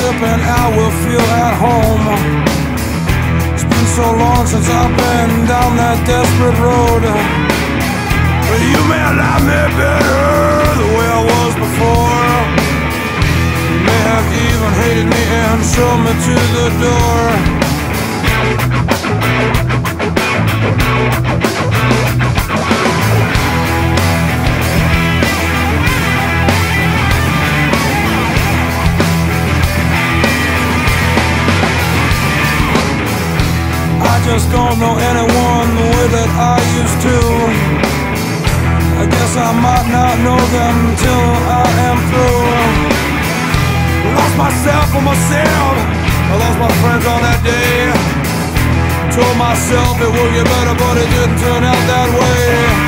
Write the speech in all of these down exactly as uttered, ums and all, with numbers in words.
slip and I will feel at home. It's been so long since I've been down that desperate road. But you may like me better the way I was before. You may have even hated me and shown me to the door. I just don't know anyone the way that I used to. I guess I might not know them till I am through. I lost myself for myself. I lost my friends on that day. Told myself it would get better, but it didn't turn out that way.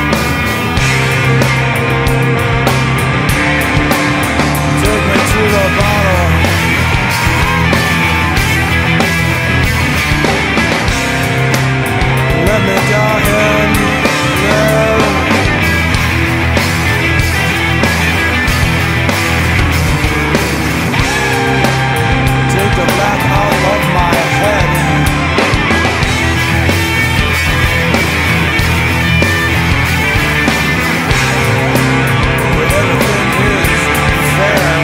Take me to the bottle. Let me die in there. Take the black out of my head. Where everything is fair.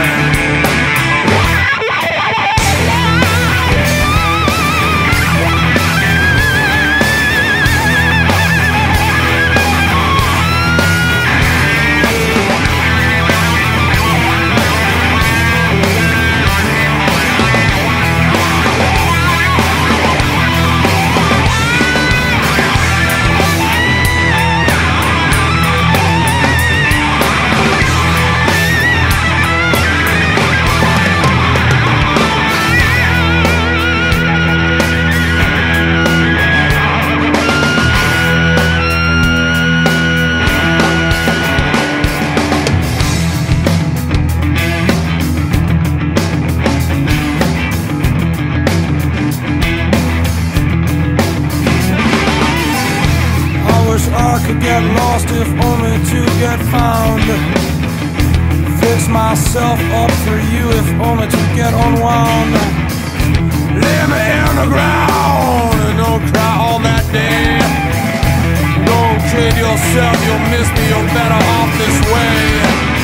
Get lost if only to get found. Fix myself up for you if only to get unwound. Lay me in the ground and don't cry all that day. Don't kid yourself, you'll miss me, you're better off this way.